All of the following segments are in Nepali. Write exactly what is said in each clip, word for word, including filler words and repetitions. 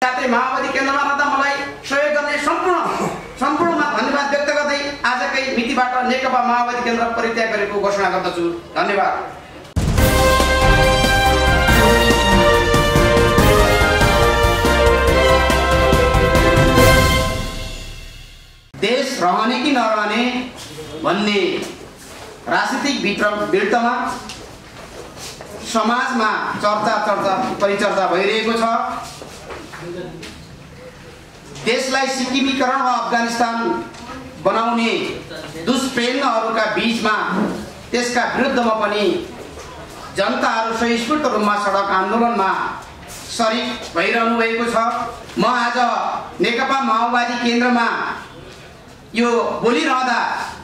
साथै माओवादी केन्द्रमा रहँदा मलाई सहयोग गर्ने सम्पूर्ण सम्पूर्णमा धन्यवाद व्यक्त गर्दै आजकै मितिबाट नेकपा माओवादी केन्द्र परित्याग गरेको घोषणा गर्दछु। धन्यवाद। देश रहने कि नरहने भन्ने राजनीतिक बिर्तमा समाजमा चर्चा चर्चा परिचर्चा भइरहेको छ। देशलाई सिक्किमीकरण वा अफगानिस्तान बनाउने दुष्प्रेरणाहरूका बीचमा त्यसका विरुद्धमा पनि जनताहरू स्वस्फूर्त रूपमा सडक आन्दोलनमा सरिक भइरहनु भएको छ। म आज नेकपा माओवादी केन्द्रमा यो बोलिरहँदा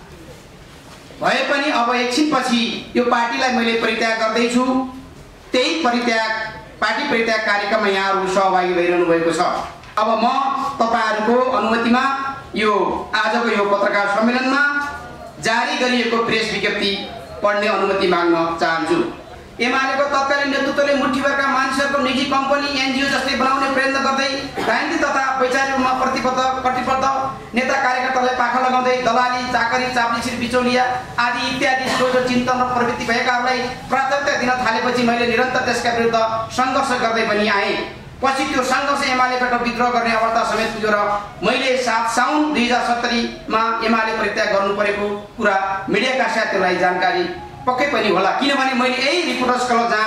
भए पनि अब एकछिनपछि यो पार्टीलाई मैले परित्याग गर्दैछु। त्यही परित्याग पार्टी परित्याग कार्यक्रममा यहाँहरू सहभागी भइरहनु भएको छ। अब म तपाईहरुको अनुमतिमा यो आजको यो पत्रकार सम्मेलनमा जारी गरिएको प्रेस विज्ञप्ति पढ्ने अनुमति माग्न चाहन्छु। एमालेको तत्कालीन नेतृत्वले मुठीभरका मानिसहरूको निजी कम्पनी एनजिओ जस्तै बनाउने प्रयत्न गर्दै राजनीति तथा वैचारिकमा प्रतिबद्ध प्रतिबद्ध नेता कार्यकर्तालाई पाखा लगाउँदै दलाली चाकरी चाप्लिसी बिचौलिया आदि इत्यादि सोझो चिन्तन र प्रवृत्ति भएकाहरूलाई प्राथमिकता दिन थालेपछि मैले निरन्तर त्यसका विरुद्ध सङ्घर्ष गर्दै पनि आएँ। पछि त्यो सङ्घर्ष एमालेबाट विद्रोह गर्ने अवस्था समेत पुग्यो र मैले सात साउन दुई हजार सत्तरीमा एमाले परित्याग गर्नु परेको कुरा मिडियाका साथीहरूलाई जानकारी पक्कै पनि होला, किनभने मैले यही रिपोर्टर्स क्लब जहाँ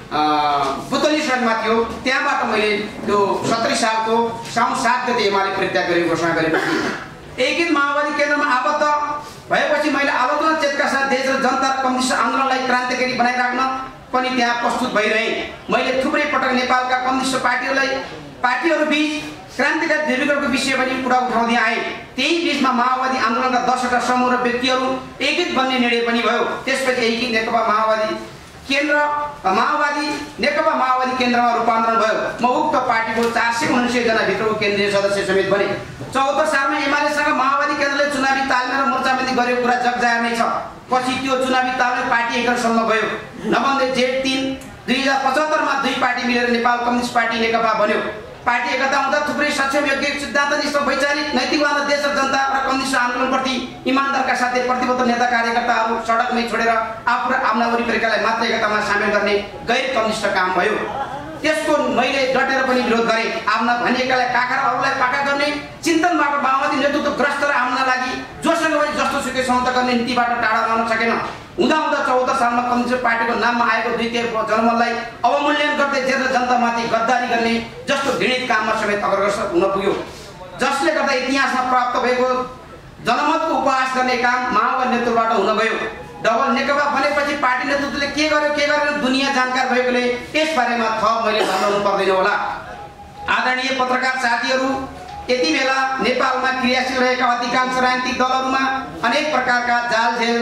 बुतली सडकमा थियो त्यहाँबाट मैले त्यो सत्तरी सालको साउन सात गते एमाले परित्याग गरेको घोषणा गरेको थिएँ। एकीकृत माओवादी केन्द्रमा आबद्ध भएपछि मैले आलोचना चेतका साथ देश र जनता कम्युनिस्ट आन्दोलनलाई क्रान्तिकारी बनाइराख्न पनि त्यहाँ प्रस्तुत भइरहे। मैले थुप्रै पटक नेपालका कम्युनिस्ट पार्टीहरूलाई पार्टीहरू बीच क्रान्तिकारी ध्रुवीकरणको विषय पनि कुरा उठाउँदै आए। त्यही बीचमा माओवादी आन्दोलनका दसवटा समूह र व्यक्तिहरू एकीकृत बन्ने निर्णय पनि भयो। त्यसपछि एकीकृत नेकपा माओवादी केन्द्र माओवादी नेकपा माओवादी केन्द्रमा रूपान्तरण भयो। म उक्त पार्टीको चार सय उन्नाइस जना भित्रको केन्द्रीय सदस्य समेत बने। चौहत्तर सालमा एमालेसँग माओवादी केन्द्रले चुनावी तालमेल र मोर्चाबन्दी गरेको कुरा जगजाहेर नै छ। पछि त्यो चुनावी तालमेल पार्टी एकरसम्म गयो। नभन्दै जेठ तीन दुई हजार पचहत्तरमा दुई पार्टी मिलेर नेपाल कम्युनिस्ट पार्टी नेकपा बन्यो। पार्टी एकता हुँदा थुप्रै सक्षम योग्य सिद्धान्तनिष्ठ वैचारिक नैतिकवाद र देश र जनता र कम्युनिस्ट आन्दोलनप्रति इमानदारका साथै प्रतिबद्ध नेता कार्यकर्ताहरू सडकमै छोडेर आफू र आफ्ना वरिपरिकालाई मात्र एकतामा सामेल गर्ने गैर कम्युनिस्ट काम भयो। त्यसको मैले डटेर पनि विरोध गरेँ। आफ्ना भनिएकालाई काखा र अरूलाई पाका गर्ने चिन्तनबाट माओवादी नेतृत्व ग्रस्त र आफ्ना लागि जोसँग पनि जस्तो सुकै सौत गर्ने नीतिबाट टाढा रहन सकेन। हुँदा हुँदा चौहत्तर सालमा कम्युनिस्ट पार्टीको नाममा आएको द्वितीय जनमतलाई अवमूल्यन गर्दै जेल र जनतामाथि गद्दारी गर्ने जस्तो घृणित काममा समेत अग्रसर हुन पुग्यो, जसले गर्दा इतिहासमा प्राप्त भएको जनमतको उपहास गर्ने काम माओवादी नेतृत्वबाट हुन गयो। डबल नेकपा बनेपछि पार्टी नेतृत्वले के गर्यो के गरेन दुनियाँ जानकार भएकोले यसबारेमा थप मैले भन्नु पर्दैन होला। आदरणीय पत्रकार साथीहरू, यति बेला नेपालमा क्रियाशील रहेका अधिकांश राजनीतिक दलहरूमा अनेक प्रकारका जालझेल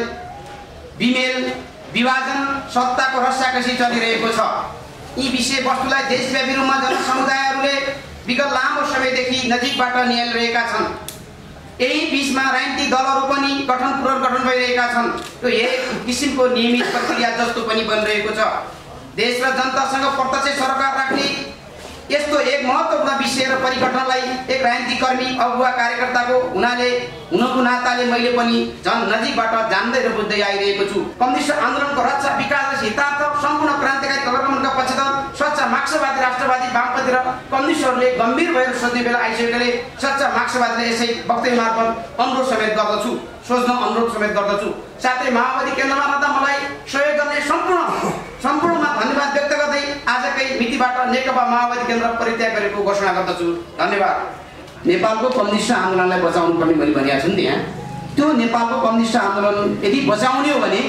बिमेल विभाजन सत्ताको रस्साकसी चलिरहेको छ। यी विषयवस्तुलाई देशव्यापी रूपमा जनसमुदायहरूले विगत लामो समयदेखि नजिकबाट निहालिरहेका छन्। यही बीचमा राजनीतिक दलहरू पनि गठन पुनर्गठन भइरहेका छन्। यो एक किसिमको नियमित प्रक्रिया जस्तो पनि बनिरहेको छ। देश र जनतासँग प्रत्यक्ष सरकार राख्ने यस्तो एक महत्त्वपूर्ण विषय र परिगठनलाई एक राजनीतिक कर्मी अगुवा कार्यकर्ताको हुनाले हुनुको नाताले मैले पनि झन् नजिकबाट जान्दै र बुझ्दै आइरहेको छु। कम्युनिस्ट आन्दोलनको रक्षा विकास र हितार्थ सम्पूर्ण क्रान्तिकारी अग्रगमनका पक्षधर सच्चा मार्क्सवादी राष्ट्रवादी वामपन्थी र कम्युनिस्टहरूले गम्भीर भएर सोच्ने बेला आइसकेकाले सच्चा मार्क्सवादीले यसै वक्तव्य मार्फत अनुरोध समेत गर्दछु सोच्न अनुरोध समेत गर्दछु। साथै माओवादी केन्द्रमा रहँदा मलाई सहयोग गर्ने सम्पूर्ण सम्पूर्णमा धन्यवाद व्यक्त गर्दै आजकै मितिबाट नेकपा माओवादी केन्द्र परित्याग गरेको घोषणा गर्दछु। धन्यवाद। नेपालको कम्युनिस्ट आन्दोलनलाई बचाउनु पर्ने मैले भनेको छु नि, यहाँ त्यो नेपालको कम्युनिस्ट आन्दोलन यदि बचाउने हो भने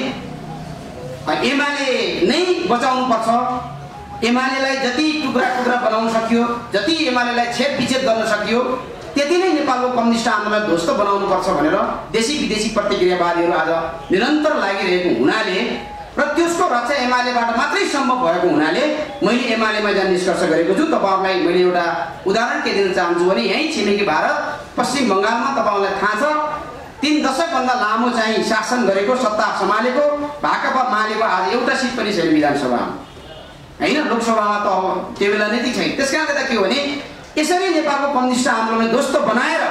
एमाले नै बचाउनु पर्छ। एमालेलाई जति टुक्रा टुक्रा बनाउन सकियो, जति एमालेलाई छेद विच्छेद गर्न सकियो, त्यति नै नेपालको कम्युनिस्ट आन्दोलन ध्वस्त बनाउनु पर्छ भनेर देशी विदेशी प्रतिक्रियावादीहरू आज निरन्तर लागिरहेको हुनाले र त्यसको रक्षा एमालेबाट मात्रै सम्भव भएको हुनाले मैले एमालेमा जाने निष्कर्ष गरेको छु। तपाईहरुलाई मैले एउटा उदाहरण के दिन चाहन्छु भने यही छिमेकी भारत पश्चिम बङ्गालमा तपाईहरुलाई थाहा छ तीन दशकभन्दा लामो चाहिँ शासन गरेको सत्ता सम्हालेको भाकपा मालेको आज एउटा सिट पनि छैन विधानसभामा, हैन लोकसभामा त त्यो बेला नै छैन। त्यसकारणले त के हो भने यसरी नेपालको कम्युनिस्ट आन्दोलनलाई ध्वस्त बनाएर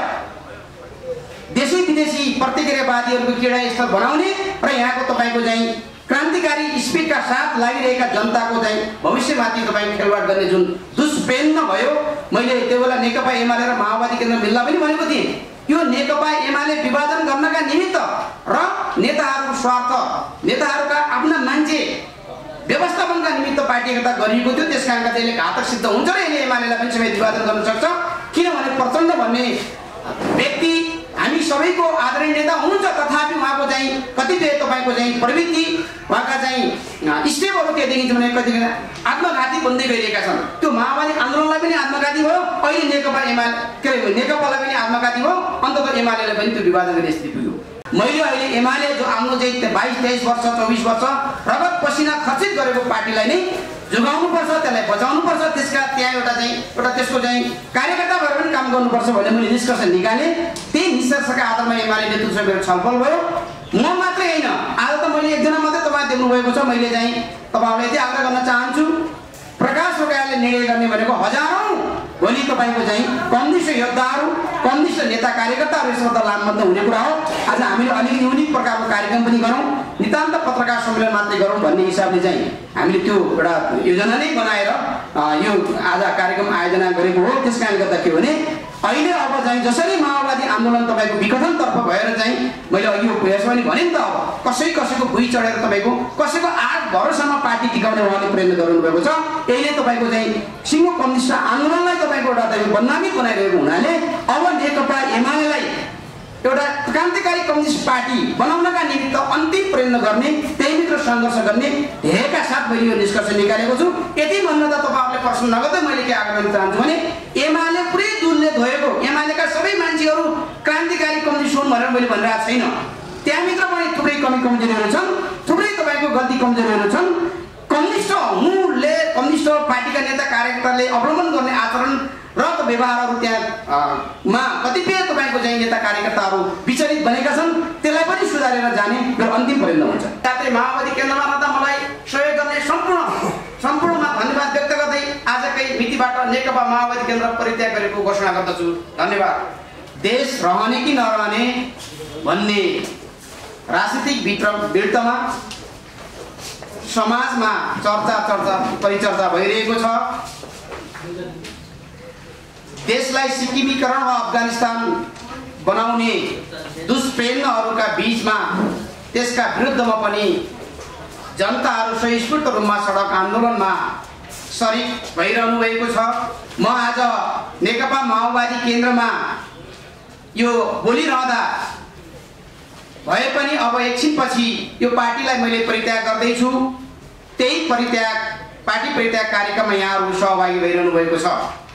देशी विदेशी प्रतिक्रियावादीहरूको क्रीडास्थल बनाउने र यहाँको तपाईँको चाहिँ क्रान्तिकारी स्पिडका साथ लागिरहेका जनताको चाहिँ भविष्यमाथि तपाईँ खेलवाड गर्ने जुन दुष्प्रेरणा भयो, मैले त्यो बेला नेकपा एमाले र माओवादी केन्द्र मिल्दा पनि भनेको थिएँ, यो नेकपा एमाले विभाजन गर्नका निमित्त र नेताहरूको स्वार्थ, नेताहरूका आफ्ना मान्छे व्यवस्थापनका निमित्त पार्टी एकता गरिएको थियो। त्यस कारणले त्यसले घातक सिद्ध हुन्छ र यसले एमालेलाई पनि समेत विभाजन गर्न सक्छ। किनभने प्रचण्ड भन्ने व्यक्ति हामी सबैको आदरणीय नेता हुनुहुन्छ, तथापि उहाँको चाहिँ कतिपय तपाईँको चाहिँ प्रवृत्ति, उहाँका चाहिँ स्टेपहरू के देखिन्छ भने कतिजना आत्मघाती बन्दै गइरहेका छन्। त्यो माओवादी आन्दोलनलाई पनि आत्मघाती भयो, अहिले नेकपा एमाले के अरे नेकपालाई पनि आत्मघाती भयो, अन्तत एमालेलाई पनि त्यो विभाजन गर्ने स्थिति पुग्यो। मैले अहिले एमाले जो आफ्नो चाहिँ बाइस तेइस वर्ष चौबिस वर्ष रगत पसिना खर्चित गरेको पार्टीलाई नै जोगाउनुपर्छ, त्यसलाई बचाउनुपर्छ, त्यसका त्यहाँ एउटा चाहिँ एउटा त्यसको चाहिँ कार्यकर्ता भएर पनि काम गर्नुपर्छ भनेर मैले निष्कर्ष निकालेँ। त्यही निष्कर्षका आधारमा एमाले नेतृत्व मेरो छलफल भयो। म मात्रै होइन, आज त मैले एकजना मात्रै तपाईँ देख्नुभएको छ। मैले चाहिँ तपाईँहरूलाई यति आग्रह गर्न चाहन्छु, प्रकाश रोकाले निर्णय गर्ने भनेको हजारौँ भोलि तपाईँको चाहिँ कम्युनिस्ट योद्धाहरू, कम्युनिस्ट नेता कार्यकर्ताहरू यसबाट लामबद्ध हुने कुरा हो। आज हामीले अलिकति युनिक प्रकारको कार्यक्रम पनि गरौँ, नितान्त पत्रकार सम्मेलन मात्रै गरौँ भन्ने हिसाबले चाहिँ हामीले त्यो एउटा योजना नै बनाएर यो आज कार्यक्रम आयोजना गरेको हो। त्यस कारणले गर्दा के भने अहिले अब चाहिँ जसरी माओवादी आन्दोलन तपाईँको विघटनतर्फ भएर चाहिँ मैले अघि यसमा पनि भने नि त, अब कसै कसैको भुइँ चढेर तपाईँको कसैको आठ भरोसामा पार्टी टिकाउने उहाँले प्रयत्न गर्नुभएको छ। यसले तपाईँको चाहिँ सिङ्गो कम्युनिस्ट आन्दोलनलाई तपाईँको एउटा तपाईँ बदनामी बनाइरहेको हुनाले अब नेकपा एमालेलाई एउटा क्रान्तिकारी कम्युनिस्ट पार्टी बनाउनका निमित्त अन्तिम प्रयत्न गर्ने, त्यहीभित्र सङ्घर्ष गर्ने ध्येयका साथ मैले यो निष्कर्ष निकालेको छु। यति भन्न त तपाईँहरूले प्रश्न नगर्दै मैले के आग्रह गर्न चाहन्छु भने एमाले पुरै दुधले धोएको, एमालेका सबै मान्छेहरू क्रान्तिकारी कम्युनिस्ट हुन् भनेर मैले भनिरहेको छैन। त्यहाँभित्र पनि थुप्रै कमी कमजोरीहरू छन्, थुप्रै तपाईँको गल्ती कमजोरीहरू छन्। कम्युनिस्ट हुनुले कम्युनिस्ट पार्टीका नेता कार्यकर्ताले अवलम्बन गर्ने आचरण र त व्यवहारहरू त्यहाँ मा कतिपय तपाईँको चाहिँ नेता कार्यकर्ताहरू विचलित बनेका छन्, त्यसलाई पनि सुधारेर जाने मेरो अन्तिम प्रयत्न हुन्छ। साथै माओवादी केन्द्रमा रहँदा मलाई सहयोग गर्ने सम्पूर्ण सम्पूर्णमा धन्यवाद व्यक्त गर्दै आजकै मितिबाट नेकपा माओवादी केन्द्र परित्याग गरेको घोषणा गर्दछु। धन्यवाद। देश रहने कि नरहने भन्ने राजनीतिक भिडन्तमा समाजमा चर्चा चर्चा परिचर्चा भइरहेको छ। देशलाई सिक्किमीकरण वा अफगानिस्तान बनाउने दुष्प्रेरणाहरूका बीचमा त्यसका विरुद्धमा पनि जनताहरू स्वस्फूर्त रूपमा सडक आन्दोलनमा सरिक भइरहनु भएको छ। म आज नेकपा माओवादी केन्द्रमा यो बोलिरहँदा भए पनि अब एकछिनपछि यो पार्टीलाई मैले परित्याग गर्दैछु। त्यही परित्याग पार्टी परित्याग कार्यक्रममा यहाँहरू सहभागी भइरहनु भएको छ।